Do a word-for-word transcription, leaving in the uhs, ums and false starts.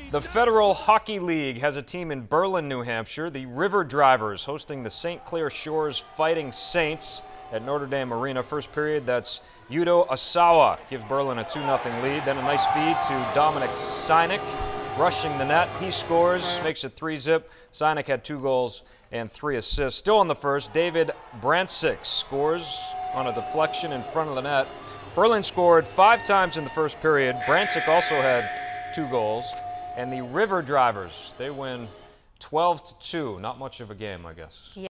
The Federal Hockey League has a team in Berlin, New Hampshire. The River Drivers hosting the St Clair Shores Fighting Saints at Notre Dame Arena. First period, that's Yuto Asawa gives Berlin a two nothing lead. Then a nice feed to Dominic Sinek, rushing the net. He scores, makes it three zip. Sinek had two goals and three assists. Still in the first, David Brantzik scores on a deflection in front of the net. Berlin scored five times in the first period. Brantzik also had two goals. And the River Drivers, they win twelve to two. Not much of a game, I guess. Yeah.